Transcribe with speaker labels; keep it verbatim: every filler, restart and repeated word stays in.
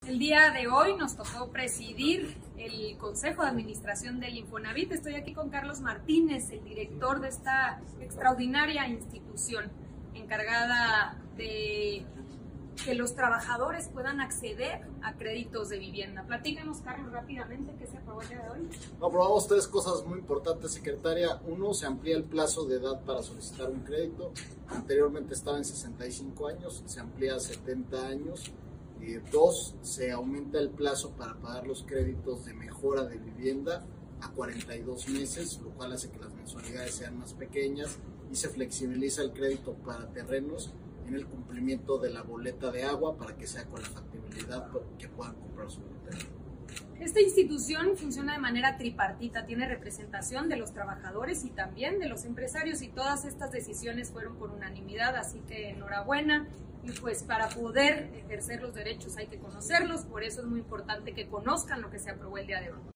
Speaker 1: El día de hoy nos tocó presidir el Consejo de Administración del Infonavit. Estoy aquí con Carlos Martínez, el director de esta extraordinaria institución encargada de que los trabajadores puedan acceder a créditos de vivienda. Platícanos, Carlos, rápidamente, ¿qué se aprobó el día de hoy?
Speaker 2: Aprobamos tres cosas muy importantes, secretaria. Uno, se amplía el plazo de edad para solicitar un crédito. Anteriormente estaba en sesenta y cinco años, se amplía a setenta años. Eh, dos, se aumenta el plazo para pagar los créditos de mejora de vivienda a cuarenta y dos meses, lo cual hace que las mensualidades sean más pequeñas, y se flexibiliza el crédito para terrenos en el cumplimiento de la boleta de agua para que sea con la factibilidad que puedan comprar su terreno.
Speaker 1: Esta institución funciona de manera tripartita, tiene representación de los trabajadores y también de los empresarios, y todas estas decisiones fueron por unanimidad, así que enhorabuena. Y pues para poder ejercer los derechos hay que conocerlos, por eso es muy importante que conozcan lo que se aprobó el día de hoy.